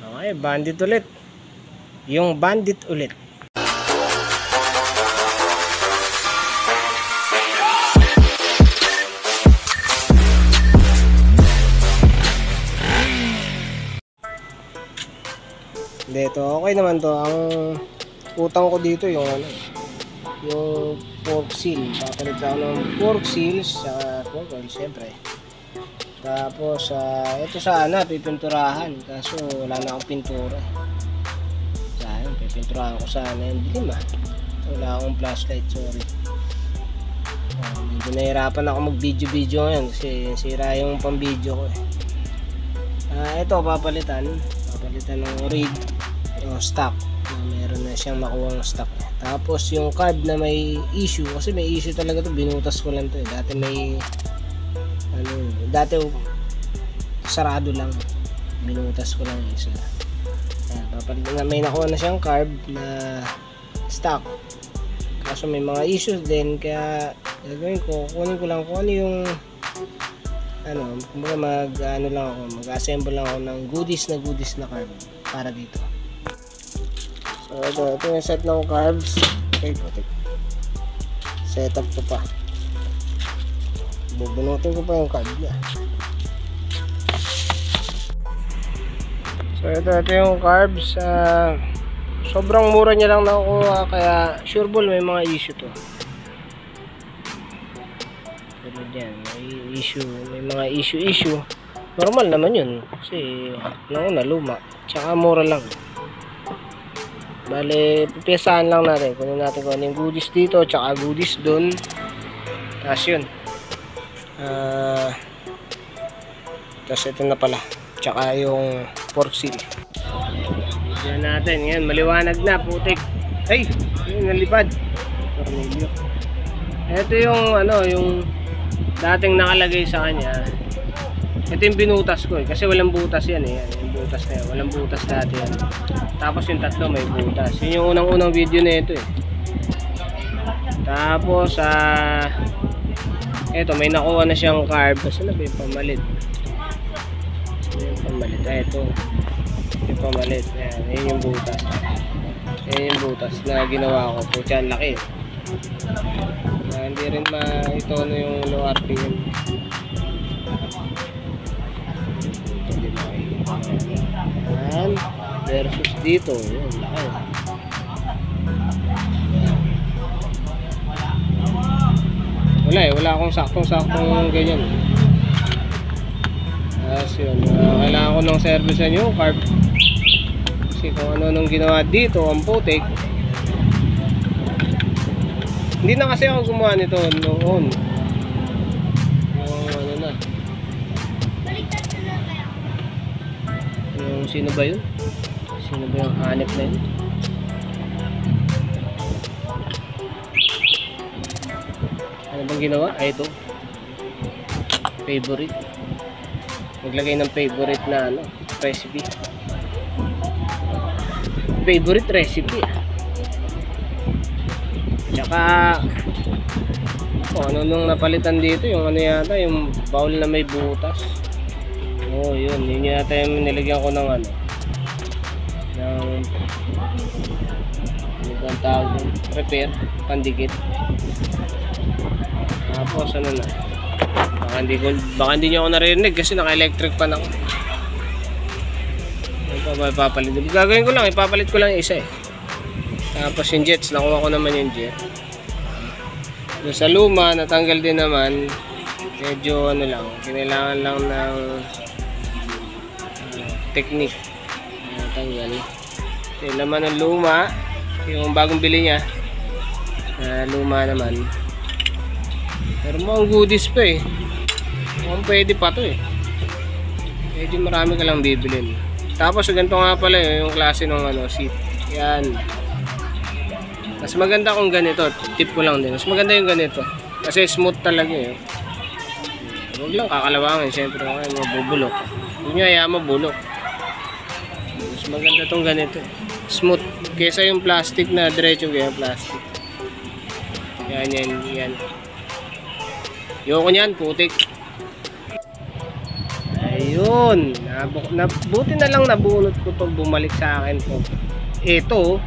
Okay, bandit ulit. Yung bandit ulit. Hindi, ito okay naman to. Ang utang ko dito yung ano, yung fork seal. Papalit ako ng fork seals sa fork oil, syempre. Tapos ito sana pipinturahan, kaso wala na akong pintura. Sayang, pipinturahan ko sana yung dilim wala akong flashlight, sorry. Medyo nahirapan ako mag video ngayon kasi sira yung pang video ko ito papalitan ng rig o stock na meron na siyang nakuha ng stock. Tapos yung card na may issue, kasi may issue talaga to, binutas ko lang to dati may dati sarado lang, binutas ko lang isa. Papalitan na, may nakuha na siyang card na stock, kaso may mga issues din, kaya gagawin ko, kunin ko lang kung ano yung mag-assemble lang ako ng goodies na carb para dito. So ito yung set ng carbs. Okay, setup ko pa, bubunutin ko pa yung carb niya. So ito yung carbs. Sobrang mura niya lang nakuha, kaya sure ball may mga issue to. Yan, may mga issue. Normal naman yun kasi nauna luma, tsaka mura lang. Bale, pipiyasahan lang natin, kunin natin kung ano yung goodies dito tsaka goodies dun, tapos yun tapos ito na pala, tsaka yung fork seal. Yan natin, yan, maliwanag na, putik. Ay, yun, nalipad. Ito yung yung dating nakalagay sa kanya. Ito yung binutas ko kasi walang butas yan yung butas na yan, walang butas dati yan. Tapos yung tatlo may butas. Yun yung unang video na ito Tapos ito may nakuha na siyang carb. Kasi na ba yung pamalit? Yung pamalit, ito yung pamalit. Yan yung butas. Yan yung butas na ginawa ko. Pucha, ang laki. Hindi rin maitono yung low RPM. Yan versus dito, yun, laki. Wala akong saktong ganyan. Yun, kailangan ko ng service yung carb kasi kung ano nung ginawa dito ang putik. Hindi na kasi ako gumawa nito noon. Yung sino ba yun? Sino ba yung hanip na yun? Ano bang ginawa? Ito. Favorite. Naglagay ng favorite na recipe. Favorite recipe. Tsaka ano nung napalitan dito, yung yata, yung bowl na may butas. Yun yata yung nilagyan ko ng ng tawag, repair, pandikit. Tapos baka hindi nyo ako naririnig kasi naka-electric pan ako. Ipapalit. Gagawin ko lang, ipapalit ko lang isa Tapos yung jets, nakuha ko naman yung jet. Doon sa luma, natanggal din naman. Medyo lang, kailangan lang ng technique. Natanggal. Yung laman ng luma, yung bagong bili niya, luma naman. Pero mukhang goodies pa mukhang pwede pa to medyo marami ka lang bibilin. Tapos ganito nga pala yung klase ng seat. Yan. Mas maganda kung ganito, tip ko lang din. Mas maganda yung ganito kasi smooth talaga huwag lang kakalawangin, syempre mabubulok. Huwag nyo hayaan mabulok. Mas maganda tong ganito, smooth, kesa yung plastic na diretso ganyan plastic. Yan. Yoko nyan, putik. Ayun. Yun, buti na lang nabunot ko to, bumalik sa akin to. Ito,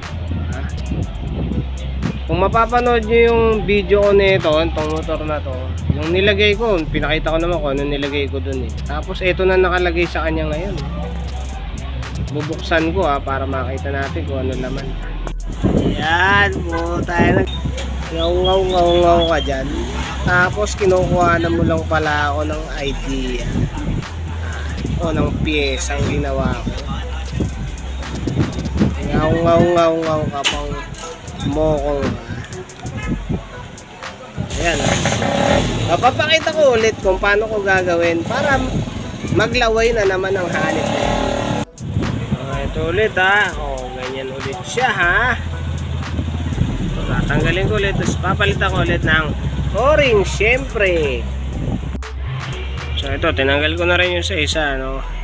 kung mapapanood nyo yung video ko nito, itong motor na to, yung nilagay ko, pinakita ko naman kung ano nilagay ko dun eh. Tapos ito na nakalagay sa kanya ngayon. Bubuksan ko para makita natin kung ano laman. Yan, tayo ngaw ka dyan. Tapos kinukuha na mo lang pala ako ng idea o ng piyesa ang ginawa ko. Ngaw ka pang mokong. Ayan. Papakita ko ulit kung paano ko gagawin para maglaway na naman ang hanip na yan. Ito ulit ganyan ulit siya tatanggalin ko ulit, tapos papalitan ko ulit ng o-ring syempre. So ito, tinanggal ko na rin yung sa isa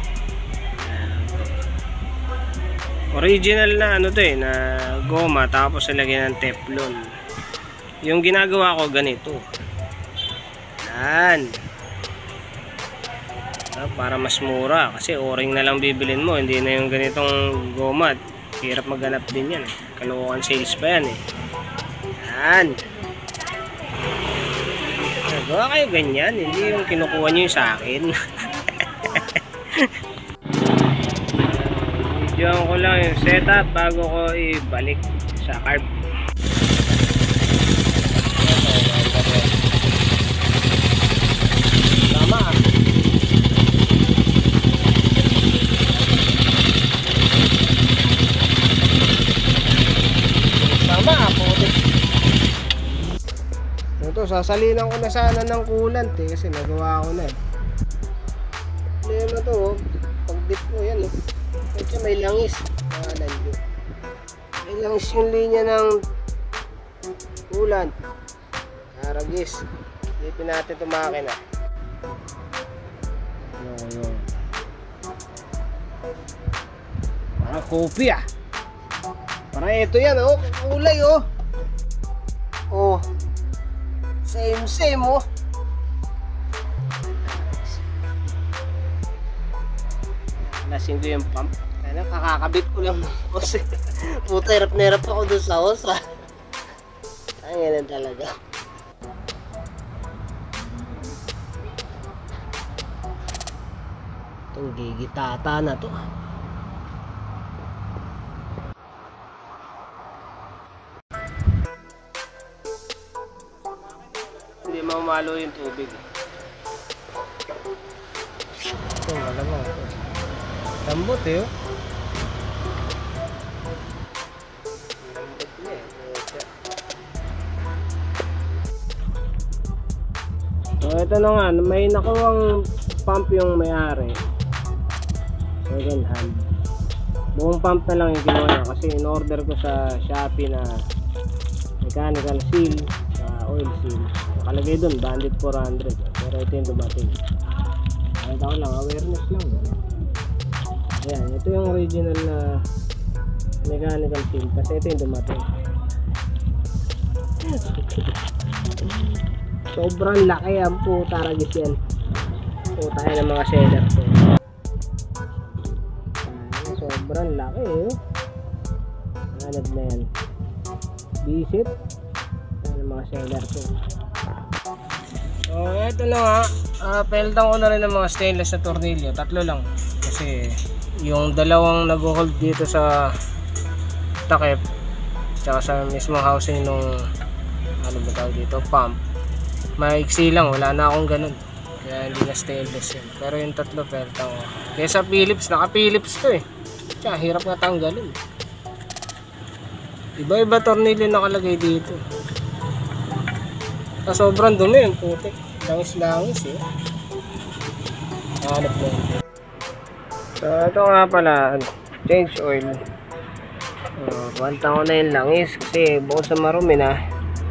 original na to na goma, tapos nilagyan ng teflon. Yung ginagawa ko ganito yan, para mas mura kasi o-ring na lang bibilin mo, hindi na yung ganitong goma. Hirap maghanap din yan kalukuhan sales pa yan yan. Nagawa kayo ganyan, hindi yung kinukuha nyo yung sa akin. Videoan ko lang yung setup bago ko ibalik sa carb. Tama ito, sasalinan ko na sana ng coolant kasi nagawa ko na problema to pag dip ko yan kasi may langis may langis yung linya ng coolant. Haragis, dipin natin ito makina. Yun. Para kopi para ito yan kulay same lasing ko yung pump. Kakakabit ko lang kasi puta hirap na hirap ako doon sa hose ang ganun talaga. Itong gigitata na to. Hindi mamalo yung tubig. Ito malamang lambot lambot so ito na nga, may nakuwang pump yung may-ari, second hand. Buong pump na lang yung ginawa niya kasi in-order ko sa Shopee na mechanical seal sa oil seal. Nakalagay dun bandit 400 pero ito yung dumating. Kahit ako lang, awareness lang. Ayan, ito yung original na mechanical seal kasi ito yung dumating. Sobrang laki ang puta ragis yan. Puta yan ng mga seller to. Sobrang laki hanap na yan. Visit yan ng mga seller to. So ito na nga, peltan ko na rin ng mga stainless na tornilyo. 3 lang kasi yung dalawang nag-hold dito sa takip tsaka sa mismong housing nung ano ba tawag dito, pump, maiksi lang, wala na akong ganun kaya hindi na stainless yun. Pero yung 3 peltan ko kaya sa Philips, naka Philips to tsaka hirap nga tanggalin. Iba-iba tornilyo nakalagay dito. Sobrang dumi yung putik, langis-langis hanap mo. So ito nga pala, change oil. Pantang ko na yung langis kasi bukod sa marumi na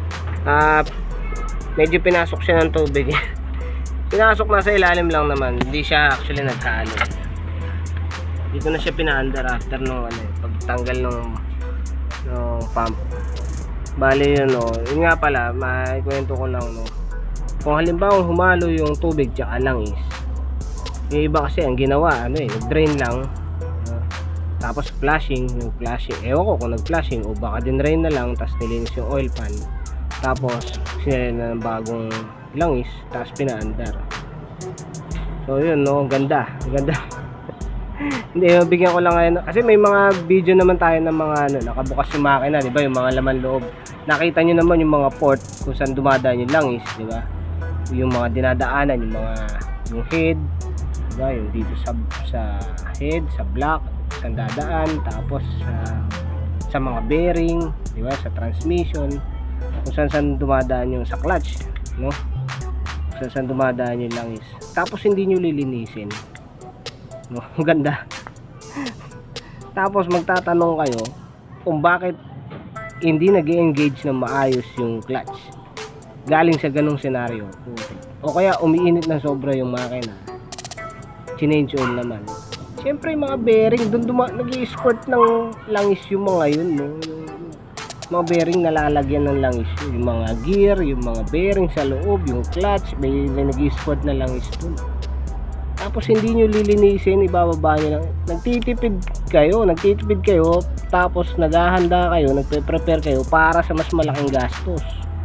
medyo pinasok siya ng tubig. Pinasok na sa ilalim lang naman, hindi siya actually naghalo. Hindi ko na siya pinaandar after nung pagtanggal ng pump. Bali yun yun nga pala, may kwento ko lang kung halimbawa humalo yung tubig tsaka langis, Yung iba kasi ang ginawa drain lang, tapos flashing. Yung flashing, ewan ko kung nag-flashing o baka dinrain na lang, tapos nilinis yung oil pan, tapos sinilin na ng bagong langis, tapos pinaandar. So yun, no, ganda hindi, mabigyan ko lang ngayon kasi may mga video naman tayo ng mga nakabukas yung makina, di ba, yung mga laman loob. Nakita nyo naman yung mga port kung saan dumadaan yung langis, di ba, yung mga dinadaanan, yung head, di ba, yung dito sa head, sa block, saan dadaan, tapos sa mga bearing, di ba, sa transmission, kung saan dumadaan yung sa clutch, no, kung saan dumadaan yung langis. Tapos hindi nyo lilinisin, no? Ganda. Tapos magtatanong kayo kung bakit hindi nag-engage ng maayos yung clutch galing sa ganong senaryo, o kaya umiinit ng sobra yung makina, change oil naman. Siyempre yung mga bearing doon nag-i-squirt ng langis yung mga yun, no? Yung mga bearing nalalagyan ng langis, yung mga gear, yung mga bearing sa loob, yung clutch, may nag-i-squirt na langis doon. Tapos hindi nyo lilinisin, ibababa nyo lang. Nagtitipid kayo, tapos naghahanda kayo, nagpe-prepare kayo para sa mas malaking gastos.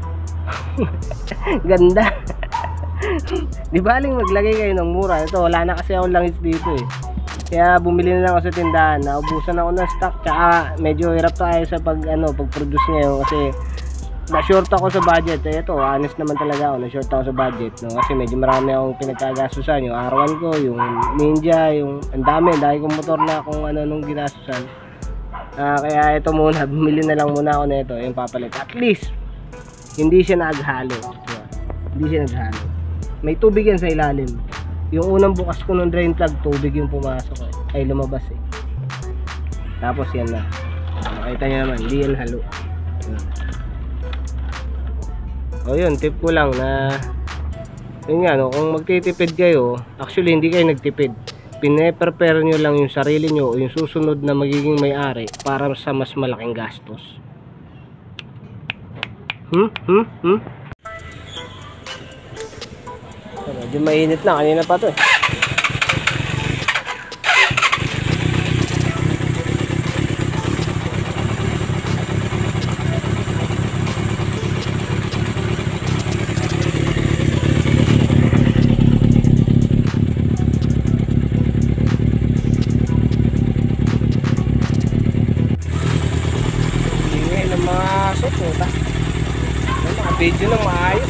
Ganda. Di baling maglagay kayo ng mura. Ito, wala na kasi akong langis dito eh. Kaya bumili na lang ako sa tindahan. Naubusan ako ng stock, tsaka medyo hirap tayo sa pag-produce ngayon kasi na-short ako sa budget. Ito, honest naman talaga ako, na-short ako sa budget, no? Kasi medyo marami akong pinagkagastusan, yung R1 ko, yung Ninja, yung ang dami kong motor na kung nung ginastusan. Kaya ito muna, bumili na lang muna ako nito, yung papalit. At least hindi siya naghalo, diba? Hindi siya naghalo. May tubig yan sa ilalim. Yung unang bukas ko ng drain plug, tubig yung pumasok ay lumabas eh. Tapos yan na, makita nyo naman, hindi yan halo. O yun, tip ko lang na yun nga, no, kung magtitipid kayo, actually hindi kayo nagtipid, pine-prepare nyo lang yung sarili nyo o yung susunod na magiging may-ari para sa mas malaking gastos. Medyo mainit na, kanina pa to eh. Video lang maayos.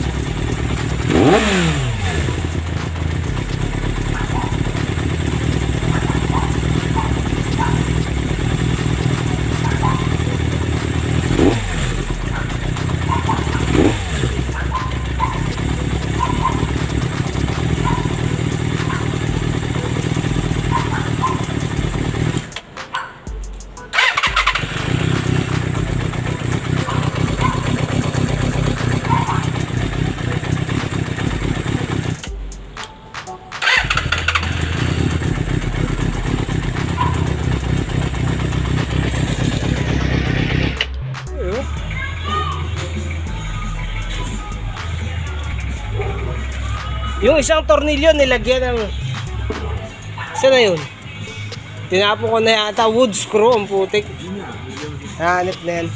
Yung isang tornilyo nilagyan ng saan na yun? Tinapo ko na yata, wood screw ang putik. Hanip na yan.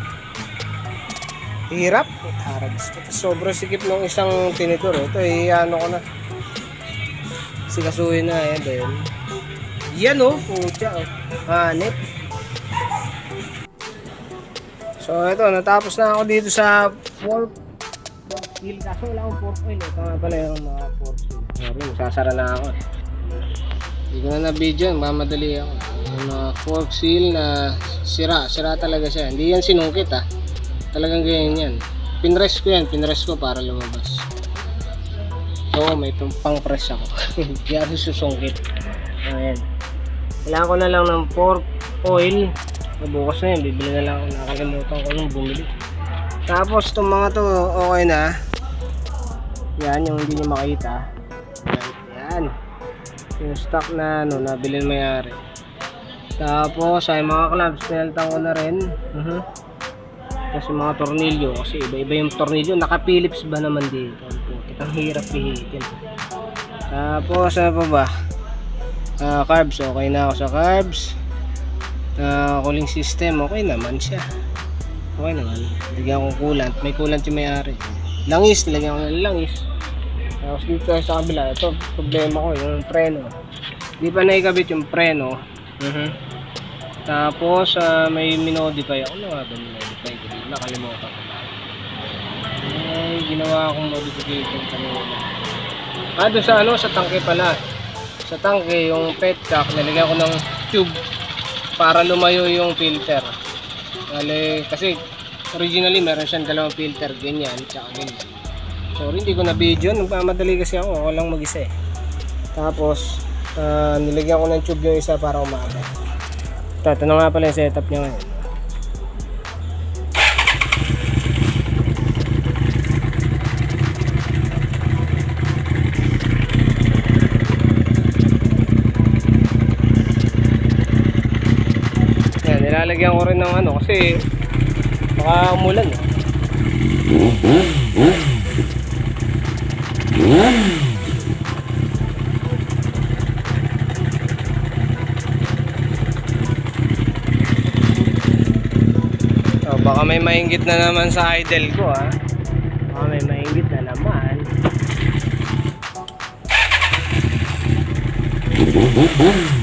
Hirap. Sobrang sikip ng isang tinidor. Ito ano ko na. Sikasuhin na yan. Yan, yan oh. Putya oh. Hanip. So ito, natapos na ako dito sa fork seal. Kaso wala akong fork oil. Ito nga pala yung mga fork seal. Sasara na ako. Hindi ko na na-video. Mamadali ako. Yung mga fork seal na sira. Sira talaga siya. Hindi yan sinungkit ah. Talagang ganyan yan. Pinrest ko yan. Pinrest ko para lumabas. So may pang press ako. Hindi ako susungkit. Ayan. Kailangan ko na lang ng fork oil. Bukas na yun. Bibili na lang ako. Nakalimutan ko nung bumili. Tapos itong mga to okay na. Yan yung hindi nyo makita. Yan. Yung stock na nabili na mayari. Tapos ay mga clamps pinalitan ko na rin. Kasi mga tornilyo, kasi iba-iba yung tornilyo. Naka Phillips ba naman dito? Ang hirap pihitin. Tapos ano pa ba? Carbs, okay na ako sa carbs. Cooling system, okay naman siya. Okay naman. Lagyan ko coolant. May coolant yung may-ari. Langis, lagyan ko ng langis. Tapos dito sa kabila, ito problema ko yung preno. Hindi pa naikabit yung preno. Tapos may minodify ako. Ano nga ba minodify ko? Nakalimutan ko. Ay, ginawa akong modification kanina. Doon sa ano, sa tangke pala. Sa tangke, yung petcock, nilagyan ko ng tube para lumayo yung filter. Kasi originally meron siyang dalawang filter, ganyan, tsaka ganyan. So hindi ko na video, nagmamadali kasi ako lang mag-isa eh. Tapos nilagyan ko ng tube yung isa para umaba. Ito na nga pala yung setup niya ngayon. Nilalagyan ko rin ng ano kasi baka umulan eh. Baka may maingit na naman sa idle ko ha. Baka may maingit na naman.